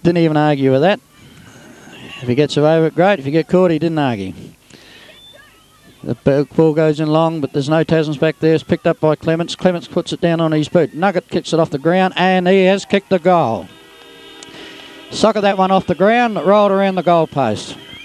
Didn't even argue with that. If he gets away with it, great. If you get caught, he didn't argue. The ball goes in long, but there's no Tasmans back there. It's picked up by Clements. Clements puts it down on his boot. Nugget kicks it off the ground, and he has kicked the goal. Socket that one off the ground, rolled around the goal post.